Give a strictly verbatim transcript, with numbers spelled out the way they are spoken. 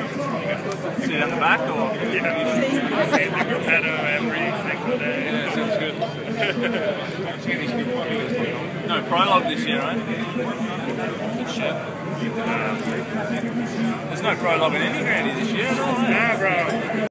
Sit at the back or? Yeah. See the Gruppetto every single day. Yeah, sounds good. No prologue this year, right? Good shit. There's no prologue in any granny this year, no? Nah, bro.